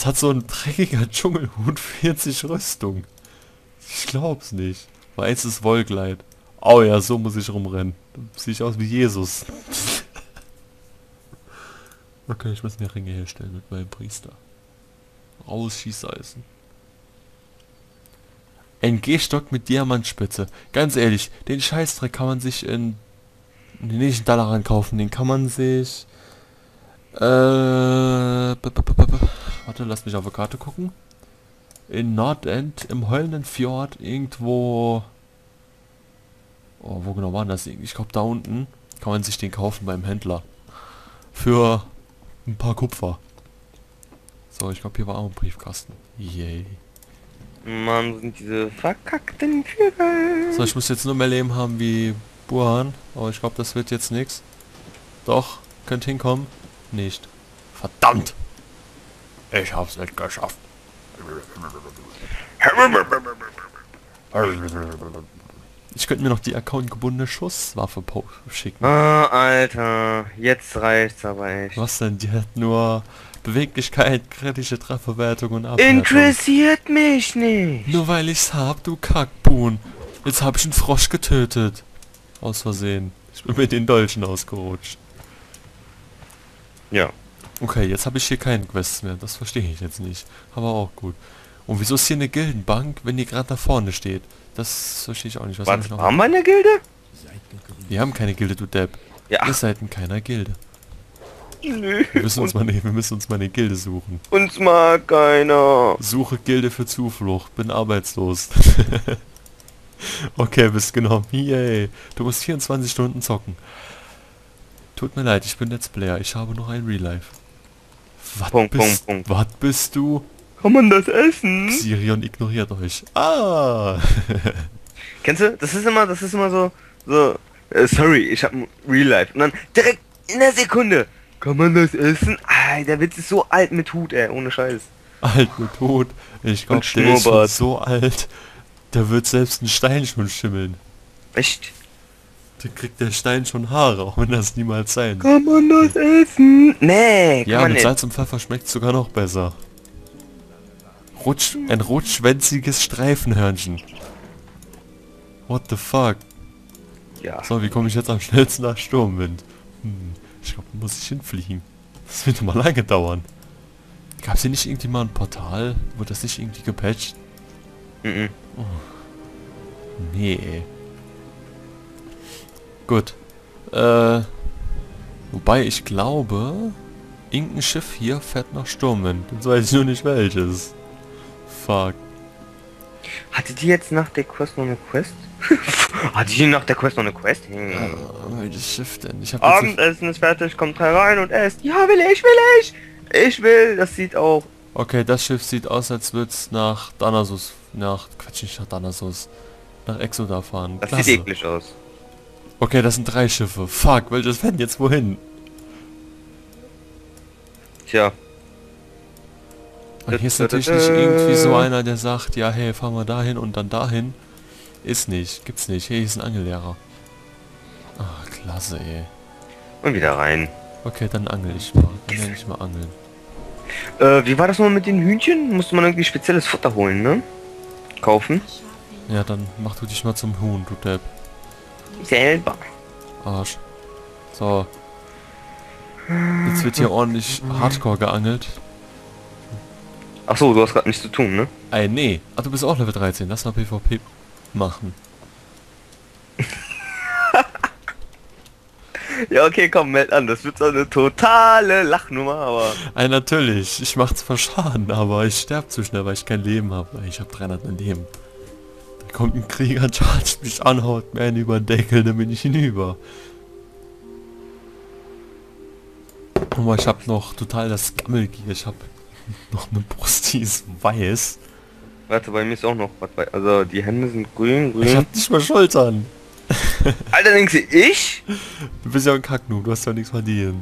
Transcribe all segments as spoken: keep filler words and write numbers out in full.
Was hat so ein dreckiger Dschungelhut vierzig Rüstung? Ich glaub's nicht. Weißes Wollkleid. Oh ja, so muss ich rumrennen. Sehe ich aus wie Jesus. Okay, ich muss mir Ringe herstellen mit meinem Priester. Raus Schießeisen. Ein Gehstock mit Diamantspitze. Ganz ehrlich, den Scheißdreck kann man sich in... Nee, nicht in Dalaran kaufen, den kann man sich... Äh... b- b- b- b- Warte, lass mich auf der Karte gucken. In Nordend, im heulenden Fjord, irgendwo... Oh, wo genau war das? Ich glaube da unten kann man sich den kaufen beim Händler. Für ein paar Kupfer. So, ich glaube hier war auch ein Briefkasten. Yay. Mann, sind diese verkackten Vögel. So, ich muss jetzt nur mehr Leben haben wie Burhan. Aber ich glaube, das wird jetzt nichts. Doch, könnt hinkommen. Nicht. Verdammt! Ich hab's nicht geschafft. Ich könnte mir noch die accountgebundene Schusswaffe schicken. Ah, Alter, jetzt reicht's aber echt. Was denn? Die hat nur Beweglichkeit, kritische Trefferwertung und Abwertung. Interessiert mich nicht. Nur weil ich's hab, du Kackbuhn. Jetzt hab ich einen Frosch getötet. Aus Versehen. Ich bin mit den Dolchen ausgerutscht. Ja. Okay, jetzt habe ich hier keine Quests mehr. Das verstehe ich jetzt nicht. Aber auch gut. Und wieso ist hier eine Gildenbank, wenn die gerade da vorne steht? Das verstehe ich auch nicht. Was Was, noch? waren wir in der Gilde? Wir haben keine Gilde, du Depp. Ja. Ihr seid in keiner Gilde. Nö. Wir müssen uns mal eine, wir müssen uns mal eine Gilde suchen. Uns mag keiner. Suche Gilde für Zuflucht. Bin arbeitslos. Okay, bist genommen. Yay. Du musst vierundzwanzig Stunden zocken. Tut mir leid, ich bin Let's Player. Ich habe noch ein Real Life. Was Punkt, bist, Punkt, Punkt. was bist du? Kann man das essen? Sirion ignoriert euch. Ah! Kennst du? Das ist immer, das ist immer so, so, äh, sorry, ich hab ein Real Life. Und dann direkt in der Sekunde. Kann man das essen? Ah, der Witz ist so alt mit Hut, ey, ohne Scheiß. Alt mit Tod. Ich glaube, Und der ist schon Schnurrbart. so alt, der wird selbst ein Stein schon schimmeln. Echt? Da kriegt der Stein schon Haare, auch wenn das niemals sein. Kann man das essen? Nee, kann Ja, man mit nicht. Salz und Pfeffer schmeckt sogar noch besser. Rutsch, ein rutschschwänziges Streifenhörnchen. What the fuck? Ja. So, wie komme ich jetzt am schnellsten nach Sturmwind? Hm, ich glaube, da muss ich hinfliegen. Das wird mal lange dauern. Gab es hier nicht irgendwie mal ein Portal? Wurde das nicht irgendwie gepatcht? Mhm. Nee, ey. Gut. Äh, wobei ich glaube, irgendein Schiff hier fährt nach Sturmwind. Jetzt weiß ich nur nicht welches. Fuck. Hatte die jetzt nach der Quest noch eine Quest? Hatte die nach der Quest noch eine Quest? Hm. Äh, welches Schiff denn? Ich habe jetzt... Abendessen ist fertig, kommt herein und esst. Ja, will ich, will ich. Ich will, das sieht auch. Okay, das Schiff sieht aus, als würde es nach Danasus, nach, Quatsch, nicht nach Danasus, nach Exoda fahren. Das Klasse. sieht eklig aus. Okay, das sind drei Schiffe. Fuck, welches fährt jetzt wohin? Tja. Und hier ist natürlich nicht irgendwie so einer, der sagt, ja, hey, fahren wir dahin und dann dahin. Ist nicht, gibt's nicht. Hey, hier ist ein Angellehrer. Ach, klasse, ey. Und wieder rein. Okay, dann angel ich mal. Dann nenne ich mal angeln. Äh, wie war das nochmal mit den Hühnchen? Musste man irgendwie spezielles Futter holen, ne? Kaufen. Ja, dann mach du dich mal zum Huhn, du Depp. Selber. Arsch. So. Jetzt wird hier ordentlich Hardcore geangelt. Ach so, du hast gerade nichts zu tun, ne? Ey, nee. Ach, du bist auch Level dreizehn. Lass mal PvP machen. Ja, okay, komm, meld an. Das wird so eine totale Lachnummer, aber... Ey, natürlich. Ich mach zwar Schaden, aber ich sterb zu schnell, weil ich kein Leben habe. Ich habe dreihundert Leben. Da kommt ein Krieger, chargt mich an, haut mir einen über den Deckel, dann bin ich hinüber. Aber ich habe noch total das Gammelgier. Ich habe noch eine Brust, die ist weiß. Warte, bei mir ist auch noch was bei... Also, die Hände sind grün, Ich grün. hab nicht mal Schultern. Alter, denkst du, ich? Du bist ja ein Kacknu, du hast ja nichts verdient.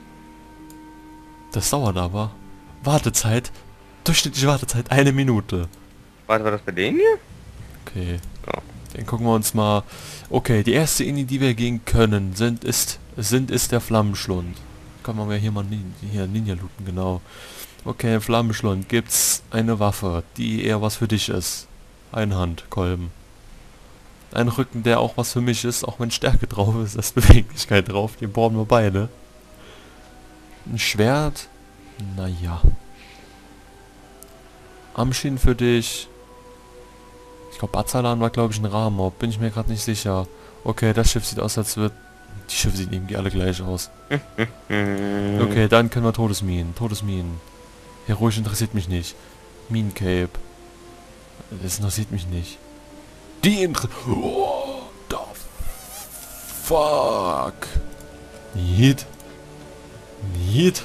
Das dauert aber. Wartezeit. Durchschnittliche Wartezeit eine Minute. Warte, war das bei denen hier? Okay. Ja. Dann gucken wir uns mal. Okay, die erste Ini, die wir gehen können, sind ist sind ist der Flammenschlund. Können wir mal hier mal Nin hier Ninja looten, genau. Okay, im Flammenschlund gibt's eine Waffe, die eher was für dich ist. Einhandkolben. Ein Rücken, der auch was für mich ist, auch wenn Stärke drauf ist, da ist Beweglichkeit drauf, den brauchen wir beide. Ein Schwert, naja. Amshin für dich. Ich glaube, Azalan war, glaube ich, ein Rahmob, bin ich mir gerade nicht sicher. Okay, das Schiff sieht aus, als wird... Die Schiffe sehen irgendwie alle gleich aus. Okay, dann können wir Todesminen. Todesminen. Heroisch interessiert mich nicht. Minencape. Das interessiert mich nicht. Die Inter... Oh, the fuck. Niet. Niet.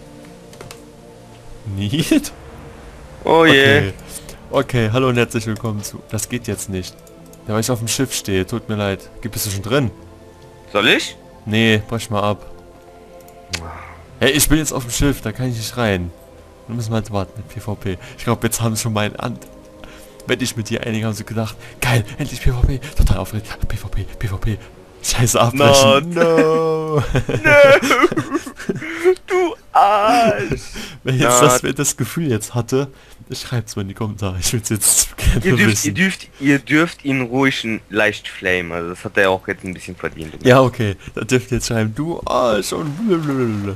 Niet. Oh je. Okay. Okay, hallo und herzlich willkommen zu... Das geht jetzt nicht. Ja, weil ich auf dem Schiff stehe, tut mir leid. Bist du schon drin? Soll ich? Nee, brech mal ab. Hey, ich bin jetzt auf dem Schiff, da kann ich nicht rein. Wir müssen mal warten mit PvP. Ich glaube, jetzt haben schon meinen An... Wenn ich mit dir einige haben sie gedacht, geil, endlich PvP, total aufgeregt. PvP, PvP. Scheiße, abbrechen. No, no. Du Arsch. Wenn jetzt das, wer das Gefühl jetzt hatte, schreibt's mal in die Kommentare. Ich will's jetzt gerne ihr dürft, wissen. Ihr dürft, ihr dürft ihn ruhig ein leicht flamen. Also das hat er auch jetzt ein bisschen verdient. Ja, okay. Da dürft ihr jetzt schreiben, du Arsch und blablabla.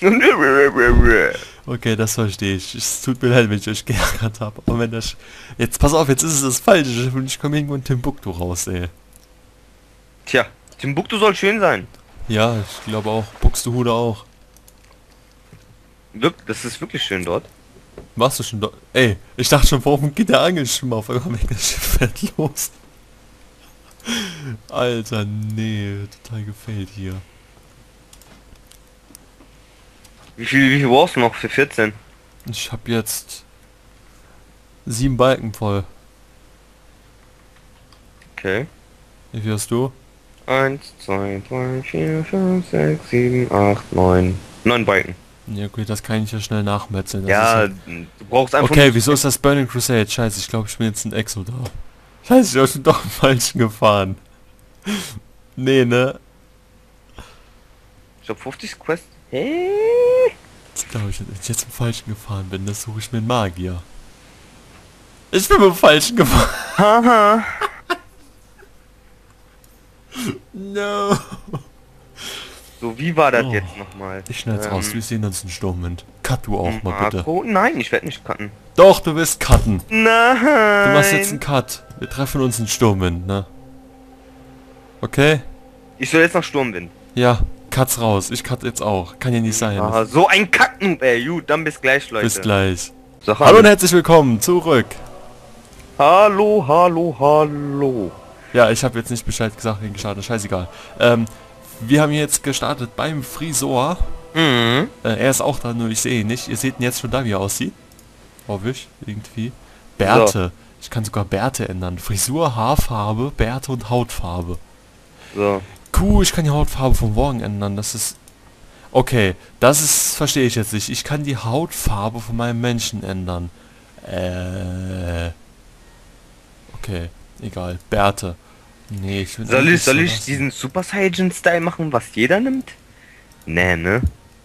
Okay, das verstehe ich. Es tut mir leid, wenn ich euch geärgert habe. Aber wenn das... Jetzt, pass auf, jetzt ist es das Falsche. Und ich komme irgendwo in Timbuktu raus, ey. Tja, Timbuktu soll schön sein. Ja, ich glaube auch. Buxtehude auch. Wirk das ist wirklich schön dort. Warst du schon dort? Ey, ich dachte schon, warum geht der Angelschwimmer auf einmal weg? Das Schiff fährt los. Alter, nee. Total gefällt hier. Wie viel, wie viel brauchst du noch für vierzehn? Ich habe jetzt sieben Balken voll. Okay. Wie viel hast du? eins, zwei, drei, vier, fünf, sechs, sieben, acht, neun. neun Balken. Ja gut, das kann ich ja schnell nachmetzeln. Das Ja, ist du brauchst einfach... okay, wieso ist das Burning Crusade? Scheiße, ich glaube, ich bin jetzt ein Exo da. Scheiße, ich habe schon doch im Falschen gefahren. Nee, ne? Ich hab fünfzig Quest. Hä? Ich glaube, ich, wenn ich jetzt im Falschen gefahren bin, das suche ich mir einen Magier. Ich bin im Falschen gefahren. Haha. No. So, wie war das Oh. jetzt nochmal? Ich schneid's Ähm, raus, wir sehen uns in Sturmwind. Cut du auch mal bitte. Marco? Nein, ich werde nicht cutten. Doch, du wirst cutten. Nein. Du machst jetzt einen Cut. Wir treffen uns in Sturmwind, ne? Okay? Ich soll jetzt nach Sturmwind. Ja, Cuts raus. Ich cut jetzt auch. Kann ja nicht sein. Ah, so ein Kacknoob, ey. Gut, dann bis gleich, Leute. Bis gleich. Sag Hallo und herzlich willkommen zurück. Hallo, hallo, hallo. Ja, ich habe jetzt nicht Bescheid gesagt wegen gestartet. Scheißegal. Ähm, wir haben jetzt gestartet beim Frisor. Mhm. Äh, er ist auch da, nur ich sehe ihn nicht. Ihr seht ihn jetzt schon da, wie er aussieht. Hoffe ich, irgendwie. Bärte. Ich kann sogar Bärte ändern. Frisur, Haarfarbe, Bärte und Hautfarbe. So. Cool, ich kann die Hautfarbe vom Morgen ändern. Das ist... Okay, das ist... Verstehe ich jetzt nicht. Ich kann die Hautfarbe von meinem Menschen ändern. Äh... Okay, egal. Bärte. Nee, ich will... Soll ich, soll ich diesen Super Saiyan Style machen, was jeder nimmt? Nee, ne?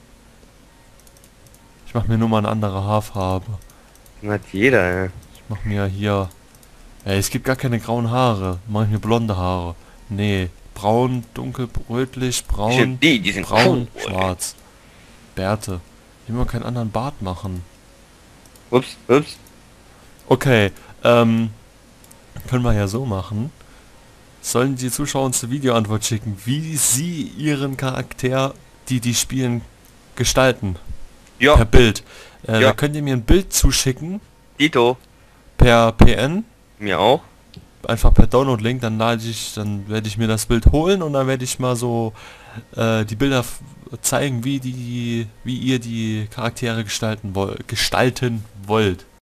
Ich mach mir nur mal eine andere Haarfarbe. Das hat jeder, ey. Ich mach mir hier... Ey, es gibt gar keine grauen Haare. Mach ich mir blonde Haare. Nee, braun, dunkel, rötlich, braun, Die, die sind braun, cool. schwarz. Bärte. Ich will mal keinen anderen Bart machen. Ups, ups. Okay, ähm... können wir ja so machen. Sollen die Zuschauer uns eine Videoantwort schicken, wie sie ihren Charakter, die die spielen, gestalten? Ja, Per Bild. Äh, Ja. Da könnt ihr mir ein Bild zuschicken, Dito. per P N. Mir auch. Einfach per Download-Link, dann lade ich, dann werde ich mir das Bild holen und dann werde ich mal so äh, die Bilder f- zeigen, wie die, wie ihr die Charaktere gestalten woll gestalten wollt.